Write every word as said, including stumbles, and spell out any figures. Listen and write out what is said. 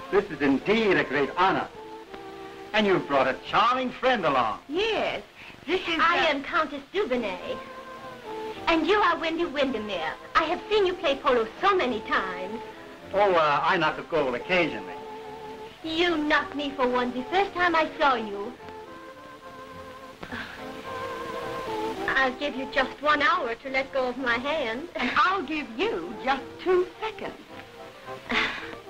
This is indeed a great honor. And you've brought a charming friend along. Yes. This is... I uh... am Countess Dubonnet. And you are Wendy Windermere. I have seen you play polo so many times. Oh, uh, I knock a goal occasionally. You knocked me for one the first time I saw you. I'll give you just one hour to let go of my hand. And I'll give you just two seconds.